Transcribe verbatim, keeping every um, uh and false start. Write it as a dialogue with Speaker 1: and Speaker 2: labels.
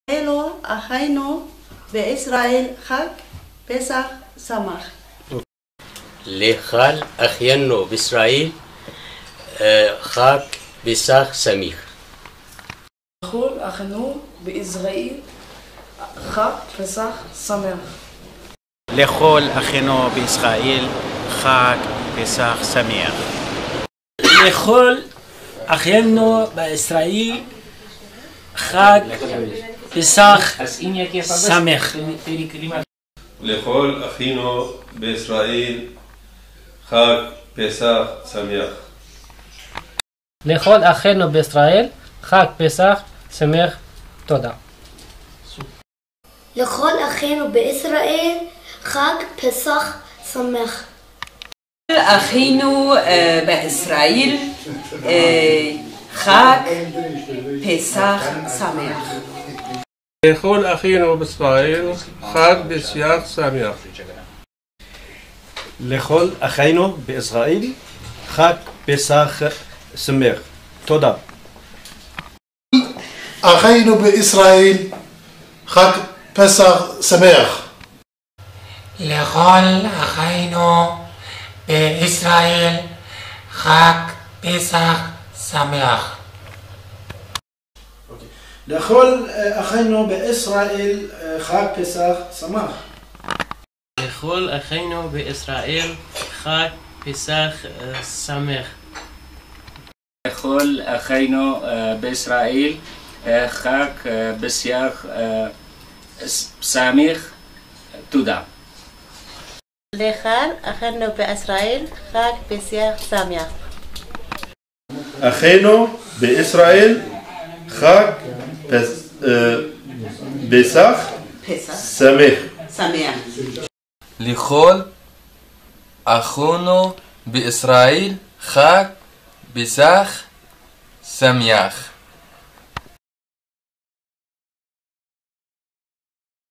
Speaker 1: אלו אחינו בישראל חג פסח שמח.
Speaker 2: לכל אחינו בישראל חג פסח שמח.
Speaker 3: לכל אחינו בישראל חג פסח שמח.
Speaker 4: לכל אחינו בישראל חג פסח שמח.
Speaker 5: לכל אחינו בישראל חג פסח שמח.
Speaker 6: לכל אחינו בישראל חג פסח שמח.
Speaker 7: לכל אחינו בישראל חג פסח שמח. תודה.
Speaker 8: לכל אחינו בישראל חג פסח שמח.
Speaker 9: אחינו בישראל חג פסח שמח.
Speaker 10: לכל אחינו בישראל חג פסח שמח.
Speaker 11: לכל אחינו בישראל חג פסח שמח. תודה.
Speaker 12: אחינו בישראל חג פסח שמח.
Speaker 13: לכל אחינו בישראל חג פסח שמח.
Speaker 14: לכל אחינו בישראל חג פסח שמח.
Speaker 15: לכל אחינו בישראל חג פסח שמח.
Speaker 16: לכל אחינו בישראל חג פסח שמח. תודה.
Speaker 1: לכל אחינו בישראל חג פסח שמח.
Speaker 6: אחינו בישראל חג פסח שמח.
Speaker 17: לכל אחינו בישראל חג פסח שמח.